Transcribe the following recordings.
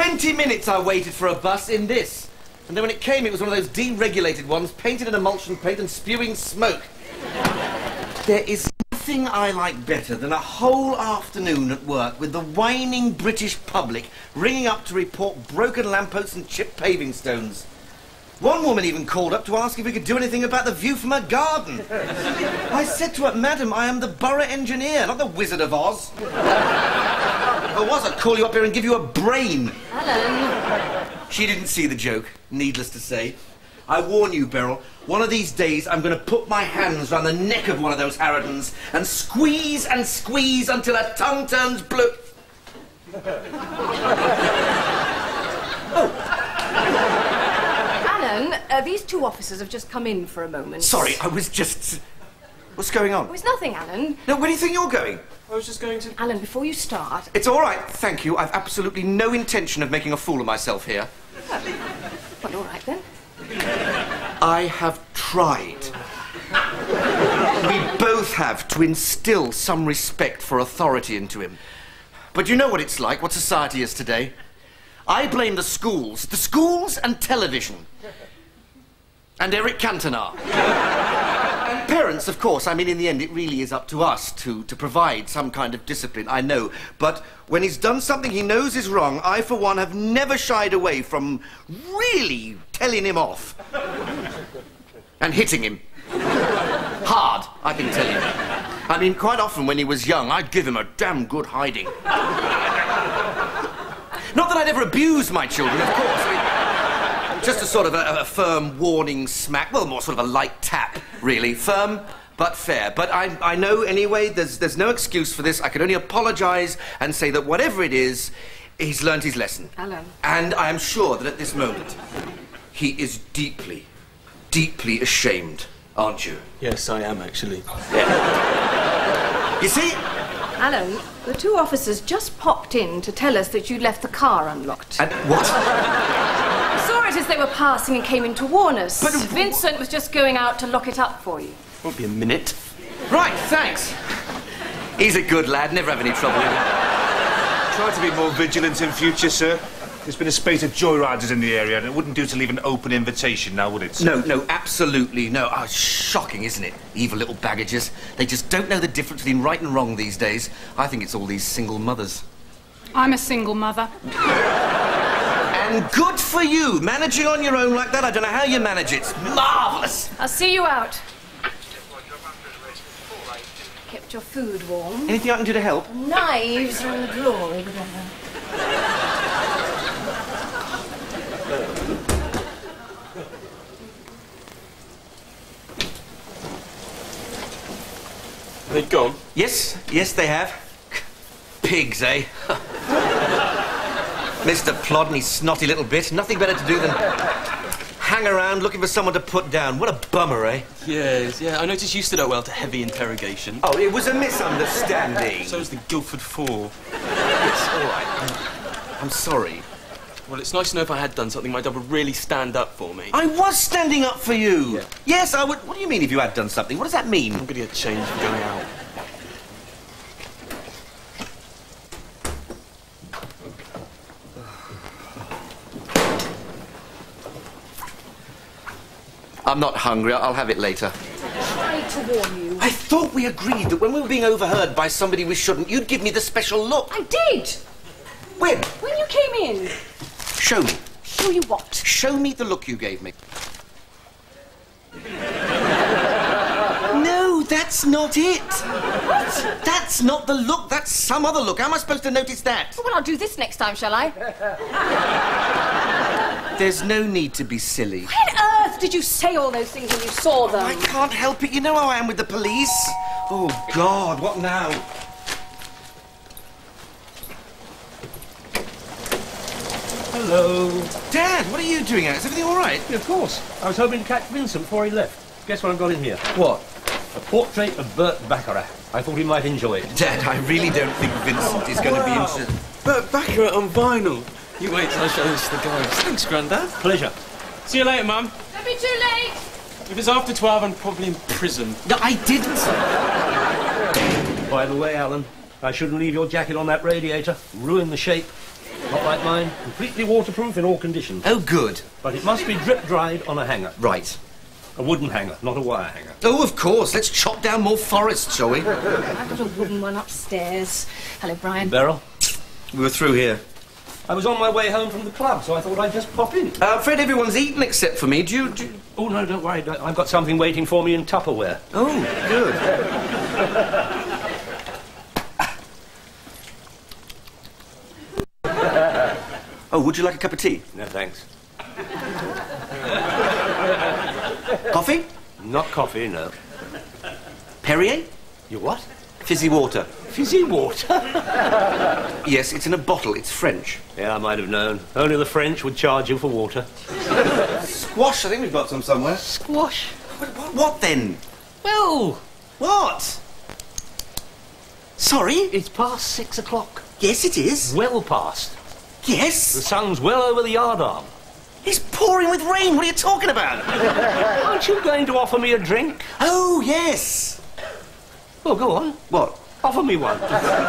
20 minutes I waited for a bus in this. And then when it came, it was one of those deregulated ones, painted in emulsion paint and spewing smoke. There is nothing I like better than a whole afternoon at work with the whining British public ringing up to report broken lampposts and chipped paving stones. One woman even called up to ask if we could do anything about the view from her garden. I said to her, "Madam, I am the borough engineer, not the Wizard of Oz." If I was, I'd call you up here and give you a brain. Alan. She didn't see the joke, needless to say. I warn you, Beryl, one of these days I'm going to put my hands round the neck of one of those Harridans and squeeze until her tongue turns blue. Oh. Alan, these two officers have just come in for a moment. Sorry, I was just... What's going on? Oh, it's nothing, Alan. No, where do you think you're going? I was just going to... Alan, before you start... It's all right, thank you. I've absolutely no intention of making a fool of myself here. Oh. Well, all right, then. I have tried. We both have to instill some respect for authority into him. But you know what it's like, what society is today. I blame the schools and television. And Eric Cantona. And parents, of course. I mean, in the end, it really is up to us to provide some kind of discipline, I know. But when he's done something he knows is wrong, I, for one, have never shied away from really telling him off. And hitting him. Hard, I can tell you. I mean, quite often when he was young, I'd give him a damn good hiding. Not that I'd ever abuse my children, of course. I mean, just a sort of a firm warning smack. Well, more sort of a light tap, really. Firm, but fair. But I know, anyway, there's no excuse for this. I can only apologise and say that whatever it is, he's learnt his lesson. Alan. And I am sure that at this moment, he is deeply, deeply ashamed, aren't you? Yes, I am, actually. Yeah. You see? Alan, the two officers just popped in to tell us that you'd left the car unlocked. And what? I saw it as they were passing and came in to warn us. But Vincent was just going out to lock it up for you. Won't be a minute. Right, thanks. He's a good lad, never have any trouble with him. Try to be more vigilant in future, sir. There's been a spate of joyriders in the area, and it wouldn't do to leave an open invitation now, would it, sir? No, absolutely no. Oh, shocking, isn't it? Evil little baggages. They just don't know the difference between right and wrong these days. I think it's all these single mothers. I'm a single mother. And good for you, managing on your own like that. I don't know how you manage it. It's marvellous. I'll see you out. Kept your food warm. Anything I can do to help? Knives are in the drawer over there. They've gone? Yes, they have. Pigs, eh? Mr. Plodney, snotty little bit. Nothing better to do than hang around looking for someone to put down. What a bummer, eh? Yes, yeah. I noticed you stood out well to heavy interrogation. Oh, it was a misunderstanding. So was the Guildford Four. Yes, all right. I'm sorry. Well, it's nice to know if I had done something, my dad would really stand up for me. I was standing up for you. Yeah. Yes, I would. What do you mean if you had done something? What does that mean? I'm going to get changed for going out. I'm not hungry. I'll have it later. I tried to warn you. I thought we agreed that when we were being overheard by somebody we shouldn't, you'd give me the special look. I did. When? When you came in. Show me. Show you what? Show me the look you gave me. No, that's not it. What? That's not the look. That's some other look. How am I supposed to notice that? Well, I'll do this next time, shall I? There's no need to be silly. Why on earth did you say all those things when you saw them? I can't help it. You know how I am with the police. Oh, God, what now? Hello. Dad, what are you doing out? Is everything all right? Yeah, of course. I was hoping to catch Vincent before he left. Guess what I've got in here? What? A portrait of Bert Baccarat. I thought he might enjoy it. Dad, I really don't think Vincent is going to be interested. Bert Baccarat on vinyl. You wait till I show this to the guys. Thanks, Grandad. Pleasure. See you later, Mum. Don't be too late. If it's after 12, I'm probably in prison. No, I didn't. By the way, Alan, I shouldn't leave your jacket on that radiator. Ruin the shape. Not like mine. Completely waterproof in all conditions. Oh, good. But it must be drip-dried on a hanger. Right. A wooden hanger, not a wire hanger. Oh, of course. Let's chop down more forest, shall we? I've got a wooden one upstairs. Hello, Brian. Beryl? We were through here. I was on my way home from the club, so I thought I'd just pop in. Fred, everyone's eaten except for me. Do you... Oh, no, don't worry. I've got something waiting for me in Tupperware. Oh, good. Oh, would you like a cup of tea? No, thanks. Coffee? Not coffee, no. Perrier? You what? Fizzy water. Fizzy water? Yes, it's in a bottle. It's French. Yeah, I might have known. Only the French would charge you for water. Squash, I think we've got some somewhere. Squash? What then? Well, What? Sorry? it's past 6 o'clock. Yes, it is. Well past. The Yes? sun's well over the yardarm. It's pouring with rain. What are you talking about? Aren't you going to offer me a drink? Oh, yes. Well, go on. What? Offer me one.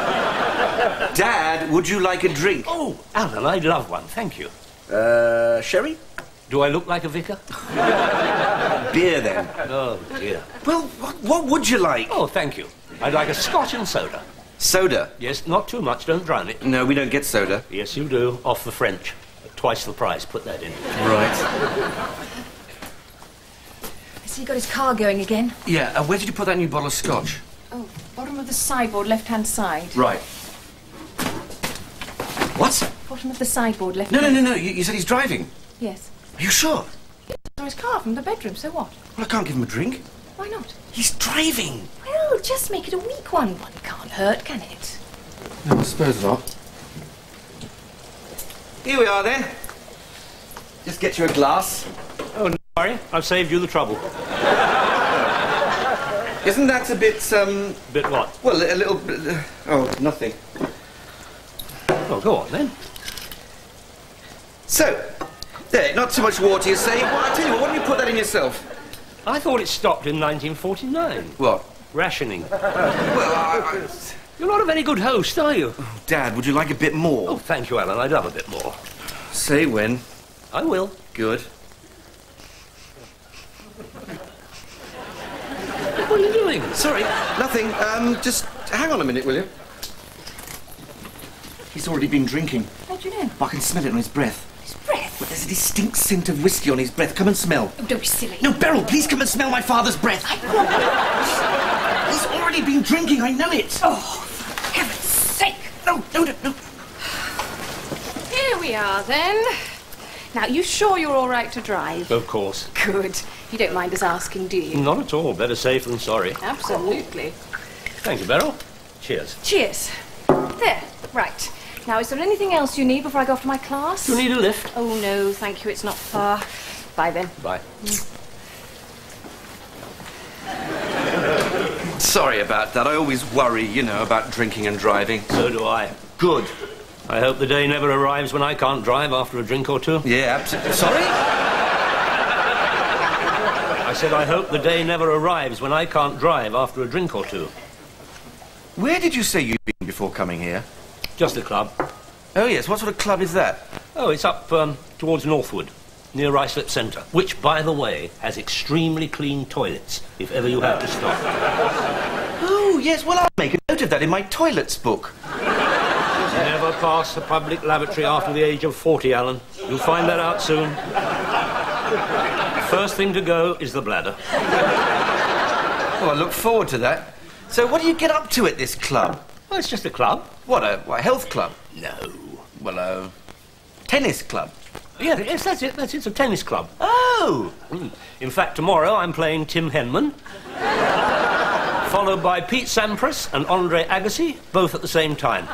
Dad, would you like a drink? Oh, Alan, I'd love one. Thank you. Sherry? Do I look like a vicar? Beer, then. Oh, dear. Well, what would you like? Oh, thank you. I'd like a scotch and soda. Soda? Yes, not too much. Don't drown it. No, we don't get soda. Yes, you do. Off the French. At twice the price. Put that in. Right. I see you got his car going again. Yeah, where did you put that new bottle of scotch? Oh, bottom of the sideboard, left-hand side. Right. What? Bottom of the sideboard, left. No. You said he's driving. Yes. Are you sure? From his car, from the bedroom, so what? Well, I can't give him a drink. Why not? He's driving. Well, just make it a weak one. One can't hurt, can it? No, I suppose not. Here we are, then. Just get you a glass. Oh, no worry. I've saved you the trouble. Isn't that a bit, Bit what? well, a little bit... oh, nothing. Oh, go on, then. So, there, not too much water, you say? Well, I tell you what, why don't you put that in yourself? I thought it stopped in 1949. What? Rationing. Well, You're not a very good host, are you? Dad, would you like a bit more? Oh, thank you, Alan. I'd love a bit more. Say when. I will. Good. What are you doing? Sorry, nothing. Just hang on a minute, will you? He's already been drinking. How do you know? I can smell it on his breath. His breath. But there's a distinct scent of whiskey on his breath. Come and smell. Oh, don't be silly. No, Beryl, please come and smell my father's breath. He's already been drinking, I know it. Oh, for heaven's sake. No. Here we are, then. Now, you sure you're all right to drive? Of course. Good. You don't mind us asking, do you? Not at all. Better safe than sorry. Absolutely. Thank you, Beryl. Cheers. Cheers. There. Right. Now, is there anything else you need before I go off to my class? Do you need a lift? Oh, no, thank you. It's not far. Bye, then. Bye. Sorry about that. I always worry, you know, about drinking and driving. So do I. Good. I hope the day never arrives when I can't drive after a drink or two. Yeah, absolutely. Sorry? I said I hope the day never arrives when I can't drive after a drink or two. Where did you say you'd been before coming here? Just the club. Oh, yes. What sort of club is that? Oh, it's up towards Northwood, near Ruislip Centre, which, by the way, has extremely clean toilets, if ever you have to stop. Oh, yes. Well, I'll make a note of that in my toilets book. Never pass a public lavatory after the age of 40, Alan. You'll find that out soon. First thing to go is the bladder. Oh, I look forward to that. So what do you get up to at this club? Well, it's just a club. What, a health club? No. Well, a tennis club. Yeah, yes, that's it. It's a tennis club. Oh! In fact, tomorrow I'm playing Tim Henman, followed by Pete Sampras and Andre Agassi, both at the same time.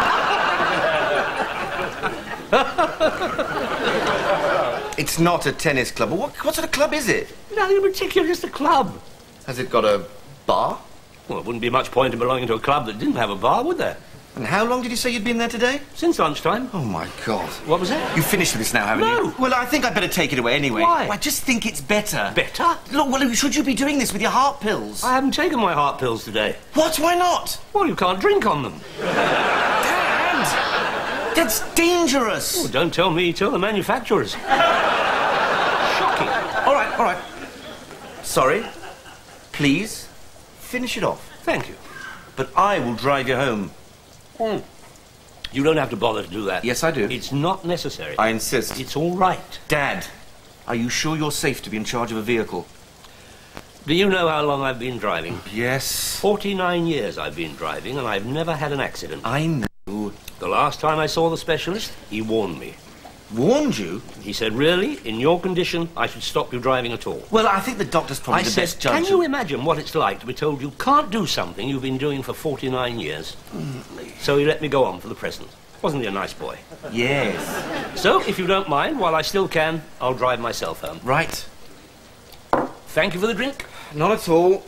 It's not a tennis club. What sort of club is it? Nothing in particular, just a club. Has it got a bar? Well, there wouldn't be much point in belonging to a club that didn't have a bar, would there? And how long did you say you'd been there today? Since lunchtime. Oh, my God. What was that? You've finished with this now, haven't you? No. Well, I think I'd better take it away anyway. Why? I just think it's better. Better? Look, well, should you be doing this with your heart pills? I haven't taken my heart pills today. What? Why not? Well, you can't drink on them. Dad! That's dangerous. Oh, don't tell me, tell the manufacturers. Shocking. All right. Sorry. Please, finish it off. Thank you. But I will drive you home. You don't have to bother to do that. Yes, I do. It's not necessary. I insist. It's all right. Dad, are you sure you're safe to be in charge of a vehicle? Do you know how long I've been driving? Yes. 49 years I've been driving, and I've never had an accident. I know. The last time I saw the specialist, he warned me. Warned you? He said, really, in your condition, I should stop you driving at all. Well, I think the doctor's probably the best judge. Can you imagine what it's like to be told you can't do something you've been doing for 49 years? So he let me go on for the present. Wasn't he a nice boy? Yes. So, if you don't mind, while I still can, I'll drive myself home. Right. Thank you for the drink. Not at all.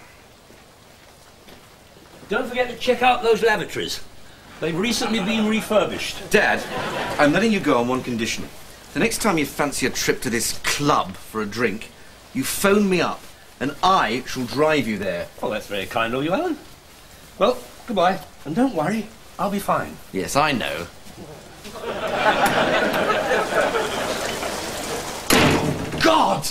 Don't forget to check out those lavatories. They've recently been refurbished. Dad, I'm letting you go on one condition. The next time you fancy a trip to this club for a drink, you phone me up, and I shall drive you there. Oh, that's very kind of you, Alan. Well, goodbye. And don't worry, I'll be fine. Yes, I know. God!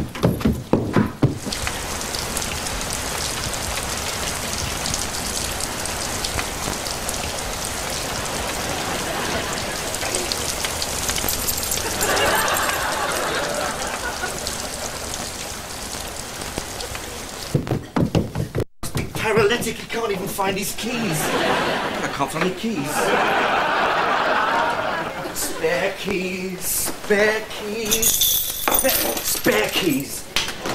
Paralytic, he can't even find his keys. I can't find any keys. Spare keys, spare keys, spare keys.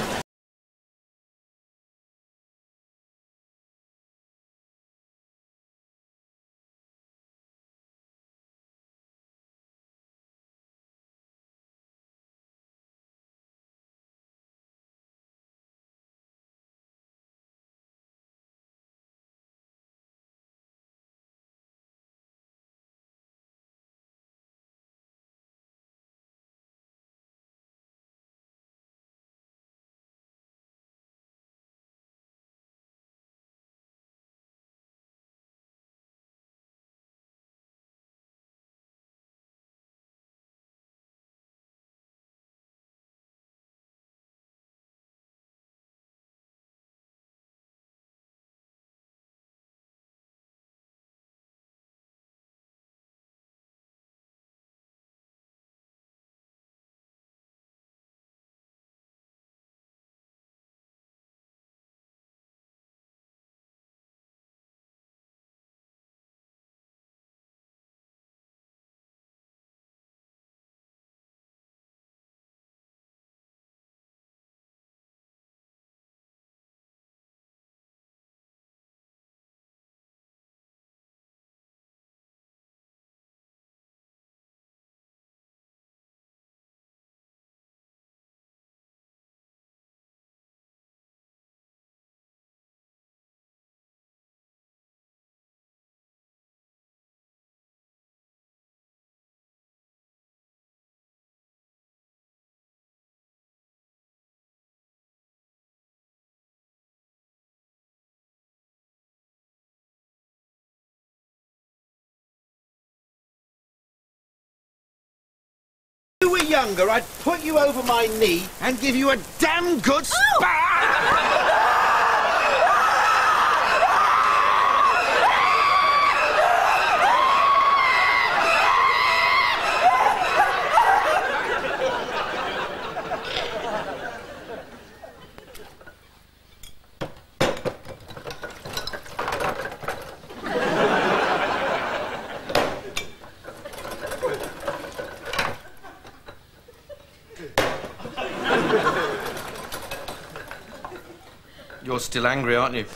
If you were younger, I'd put you over my knee and give you a damn good You're still angry, aren't you?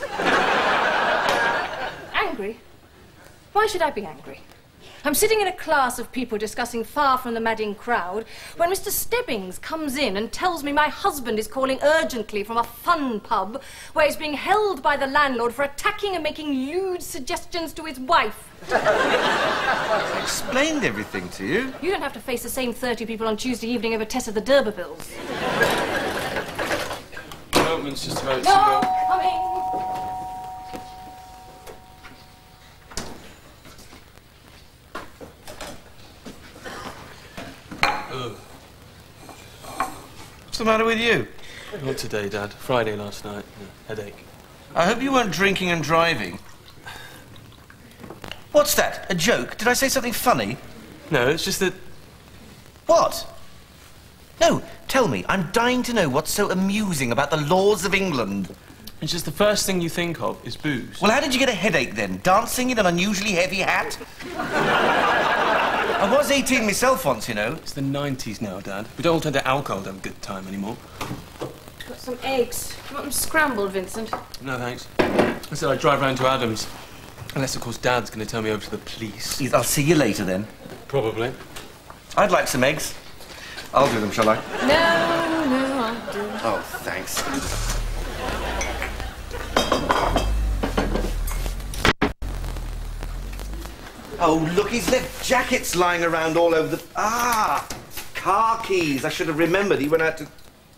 Angry? Why should I be angry? I'm sitting in a class of people discussing Far From the Madding Crowd when Mr. Stebbings comes in and tells me my husband is calling urgently from a fun pub where he's being held by the landlord for attacking and making lewd suggestions to his wife. I explained everything to you. You don't have to face the same 30 people on Tuesday evening over Tessa the D'Urbervilles. Milkman's just about to No, go. coming! the matter with you? Not today, Dad. Friday last night. Headache. I hope you weren't drinking and driving. What's that? A joke? Did I say something funny? No, it's just that... What? No, tell me. I'm dying to know what's so amusing about the laws of England. It's just the first thing you think of is booze. Well, how did you get a headache then? Dancing in an unusually heavy hat? I was 18 myself once, you know. It's the 90s now, Dad. We don't all turn to alcohol to have a good time anymore. Got some eggs. Do you want them scrambled, Vincent? No, thanks. I said I'd drive round to Adam's. Unless, of course, Dad's going to turn me over to the police. I'll see you later, then. Probably. I'd like some eggs. I'll do them, shall I? No, I'll do them. Oh, thanks. Oh, look, he's left jackets lying around all over the... Ah! Car keys. I should have remembered. He went out to...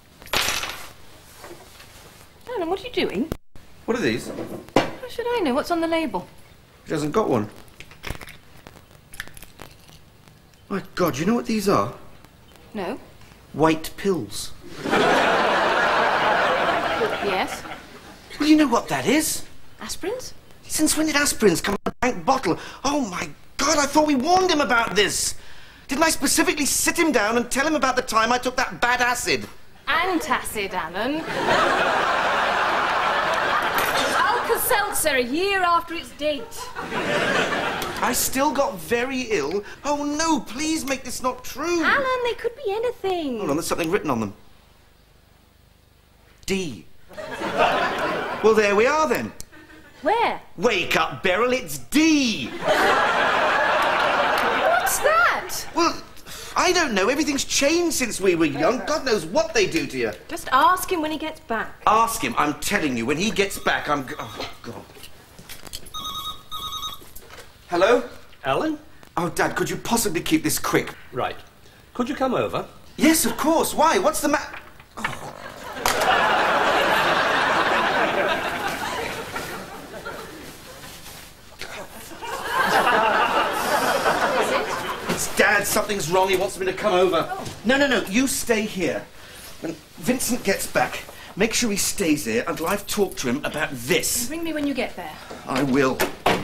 Alan, what are you doing? What are these? How should I know? What's on the label? He hasn't got one. My God, you know what these are? No. White pills. Yes. Well, you know what that is? Aspirins? Since when did aspirins come in a pink bottle? Oh, my God, I thought we warned him about this. Didn't I specifically sit him down and tell him about the time I took that bad acid? Antacid, Alan. Alka-Seltzer a year after its date. I still got very ill. Oh, no, please make this not true. Alan, they could be anything. Hold on, there's something written on them. D. Well, there we are, then. Where? Wake up, Beryl, it's D. What's that? Well, I don't know. Everything's changed since we were young. God knows what they do to you. Just ask him when he gets back. Ask him. I'm telling you, when he gets back, I'm... Oh, God. Hello? Alan? Oh, Dad, could you possibly keep this quick? Right. Could you come over? Yes, of course. Why? What's the matter? Oh. It's Dad. Something's wrong. He wants me to come over. Oh. No. You stay here. When Vincent gets back, make sure he stays here until I've talked to him about this. Ring me when you get there. I will.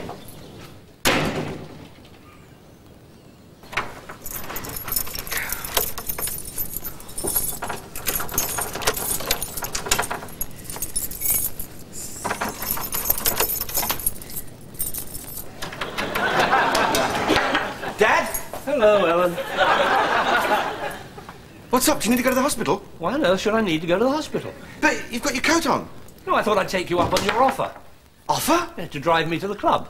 Hello, Ellen. What's up? Do you need to go to the hospital? Why on earth should I need to go to the hospital? But you've got your coat on. No, I thought I'd take you up on your offer. Offer? Yeah, to drive me to the club.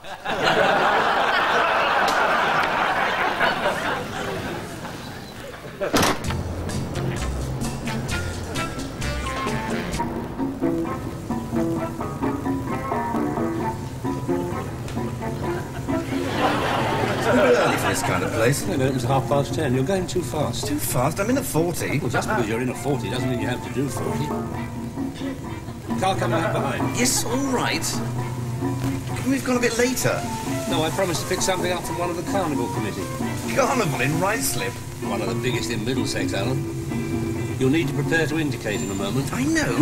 Early for this kind of place. No, it was 10:30. You're going too fast. Too fast? I'm in at 40. Well, just because you're in a 40 doesn't mean you have to do 40. Car coming up behind. Yes, all right. We've gone a bit later. No, I promised to pick something up from one of the carnival committee. Carnival in Ruislip. One of the biggest in Middlesex, Alan. You'll need to prepare to indicate in a moment. I know.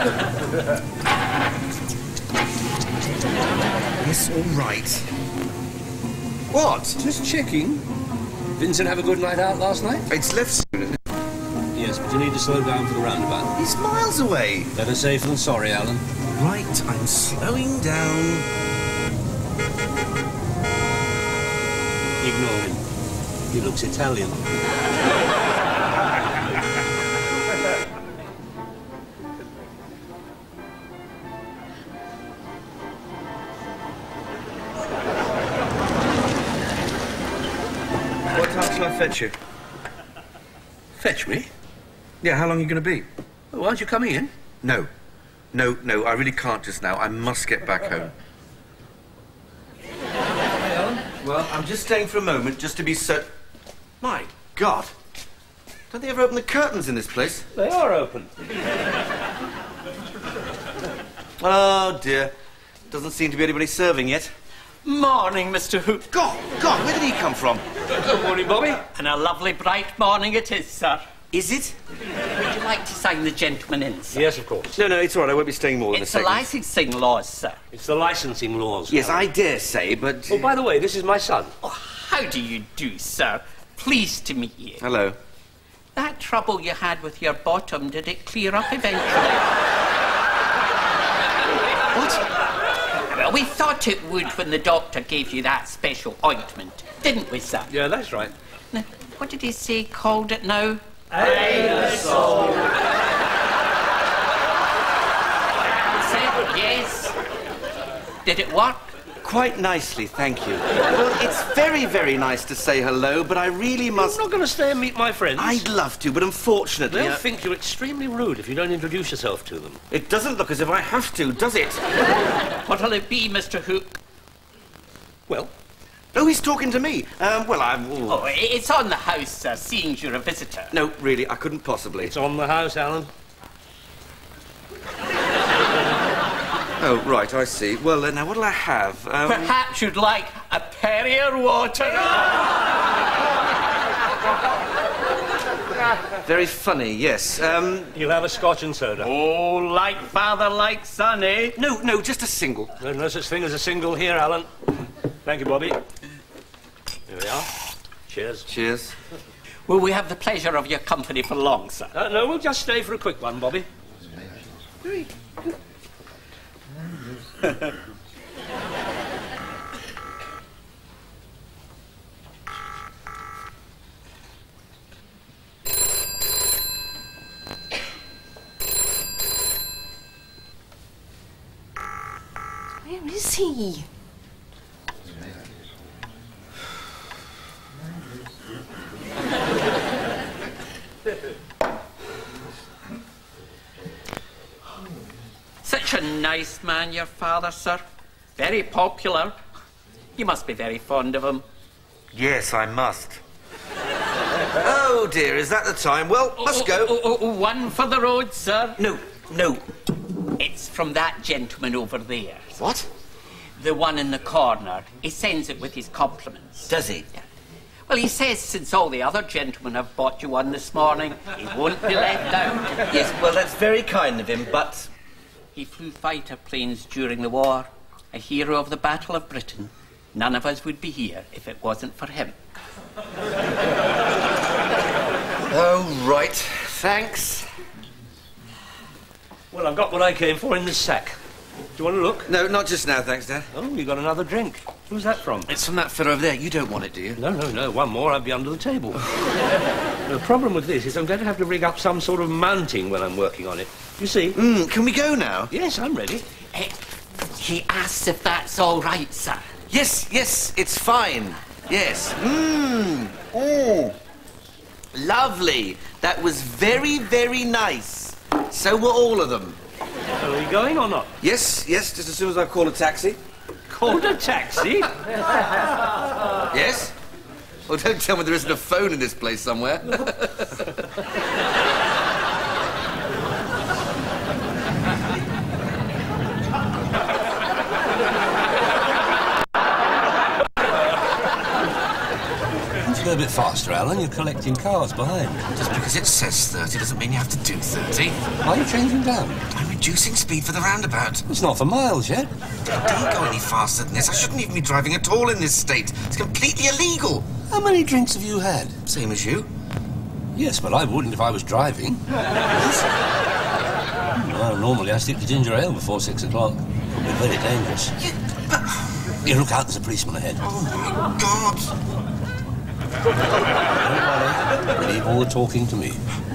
Yes, all right. What? Just checking. Vincent have a good night out last night? It's left soon, isn't it? Yes, but you need to slow down for the roundabout. He's miles away. Better safe than sorry, Alan. Right, I'm slowing down. Ignore him. He looks Italian. What time shall I fetch you? Fetch me? Yeah, how long are you going to be? Well, aren't you coming in? No, I really can't just now. I must get back home. Well, I'm just staying for a moment, just to be certain. My God! Don't they ever open the curtains in this place? They are open. Oh, dear. Doesn't seem to be anybody serving yet. Morning, Mr. God, where did he come from? Good morning, Bobby. And a lovely bright morning it is, sir. Is it? Would you like to sign the gentleman in, sir? Yes, of course. No, it's all right. I won't be staying more than a It's the second. licensing laws, sir. It's the licensing laws. Yes, Alan. I dare say, but... Oh, by the way, this is my son. Oh, how do you do, sir? Pleased to meet you. Hello. That trouble you had with your bottom, did it clear up eventually? What? Well, we thought it would when the doctor gave you that special ointment, didn't we, sir? Yeah, that's right. Now, what did he say called it now? Aerosol. Said yes. Did it work? Quite nicely, thank you. Well, it's very, very nice to say hello, but I really must... You're not going to stay and meet my friends? I'd love to, but unfortunately... They'll think you're extremely rude if you don't introduce yourself to them. It doesn't look as if I have to, does it? What'll it be, Mr. Hook? Well, Oh, he's talking to me. Well, I'm... Oh, it's on the house, sir, seeing you're a visitor. No, really, I couldn't possibly. it's on the house, Alan. Oh, right, I see. Well, now, what'll I have? Perhaps you'd like a Perrier water? Very funny, yes. You'll have a scotch and soda. Oh, like father, like son, eh? No, just a single. There's no such thing as a single here, Alan. Thank you, Bobby. Here we are. Cheers. Cheers. Will we have the pleasure of your company for long, sir? No, we'll just stay for a quick one, Bobby. Where is he? Such a nice man, your father, sir. Very popular. You must be very fond of him. Yes, I must. Oh, dear, is that the time? Well, must go. One for the road, sir. No. It's from that gentleman over there. What? The one in the corner. He sends it with his compliments. Does he? Yeah. Well, he says since all the other gentlemen have bought you one this morning, he won't be left out. Yes, well, that's very kind of him, but... He flew fighter planes during the war, a hero of the Battle of Britain. None of us would be here if it wasn't for him. Oh, right. Thanks. Well, I've got what I came for in this sack. Do you want to look? No, not just now, thanks, Dad. Oh, you got another drink. Who's that from? It's from that fellow over there. You don't want it, do you? No. One more, I'd be under the table. The problem with this is I'm going to have to rig up some sort of mounting when I'm working on it. You see? Can we go now? Yes, I'm ready. He asks if that's all right, sir. Yes, it's fine. Yes. Lovely. That was very, very nice. So were all of them. So are we going or not? Yes, just as soon as I call a taxi. Called a taxi? Yes? Well, don't tell me there isn't a phone in this place somewhere. Go a bit faster, Alan. You're collecting cars behind. Just because it says 30 doesn't mean you have to do 30. Why are you changing down? I'm reducing speed for the roundabout. It's not for miles yet. Don't go any faster than this. I shouldn't even be driving at all in this state. It's completely illegal. How many drinks have you had? Same as you. Yes, but I wouldn't if I was driving. Well, normally I stick to ginger ale before 6 o'clock. It'd be very dangerous. Here, look out, there's a policeman ahead. Oh, my God. Don't worry. Leave all the talking to me.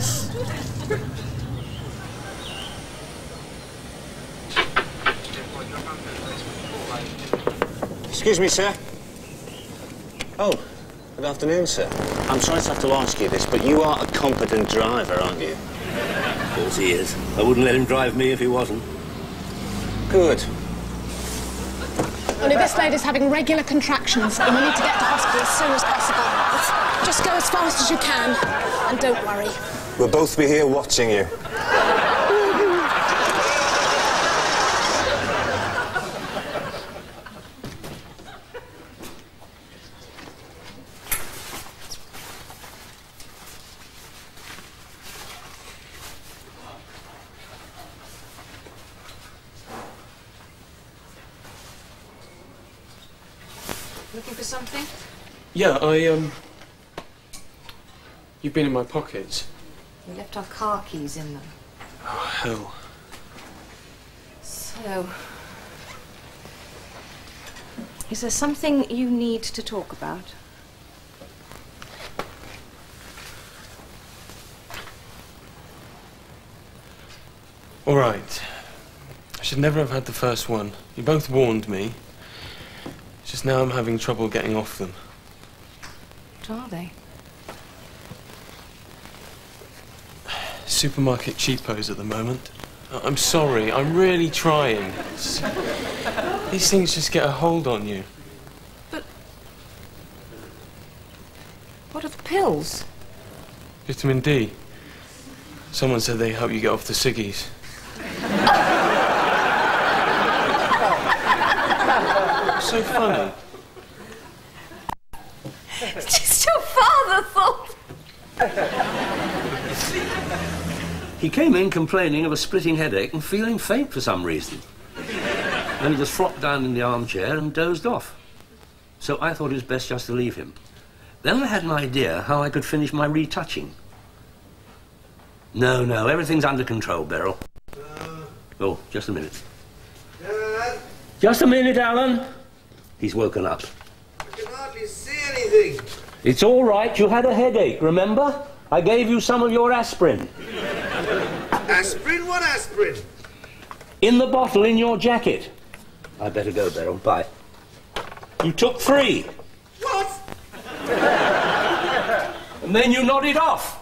Excuse me, sir. Oh, good afternoon, sir. I'm sorry to have to ask you this, but you are a competent driver, aren't you? Of course he is. I wouldn't let him drive me if he wasn't. Good. Only this lady's having regular contractions and we need to get to hospital as soon as possible. Just go as fast as you can and don't worry. We'll both be here watching you. Looking for something? Yeah, You've been in my pockets. We left our car keys in them. Oh, hell. So... is there something you need to talk about? All right. I should never have had the first one. You both warned me. It's just now I'm having trouble getting off them. What are they? Supermarket cheapos at the moment. I'm sorry, I'm really trying. These things just get a hold on you. But... what are the pills? Vitamin D. Someone said they help you get off the ciggies. So funny. Just your father thought... He came in complaining of a splitting headache and feeling faint for some reason. Then he just flopped down in the armchair and dozed off. So I thought it was best just to leave him. Then I had an idea how I could finish my retouching. No, everything's under control, Beryl. Oh, just a minute. Just a minute, Alan. He's woken up. I can hardly see anything. It's all right, you had a headache, remember? I gave you some of your aspirin. Aspirin? What aspirin? In the bottle in your jacket. I'd better go, Beryl. Bye. You took 3. What? And then you nodded off.